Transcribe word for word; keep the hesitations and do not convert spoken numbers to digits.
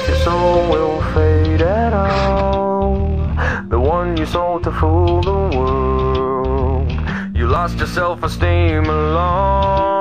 your soul will fade at all. The one you sold to fool the world. You lost your self-esteem alone.